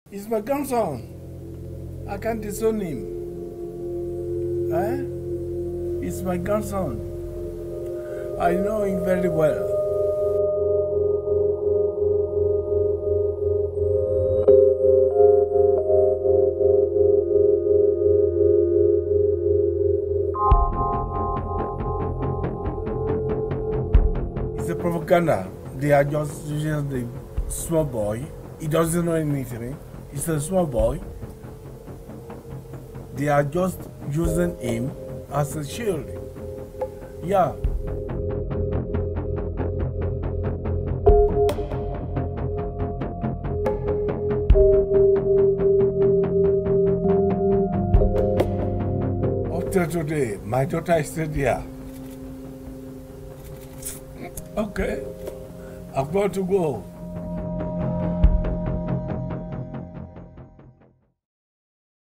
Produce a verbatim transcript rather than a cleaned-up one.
He's my grandson. I can't disown him. Eh? He's my grandson. I know him very well. It's a propaganda. They are just using the small boy. He doesn't know anything. He's a small boy. They are just using him as a shield. Yeah. Up till today, my daughter is still there. Okay, I've got to go.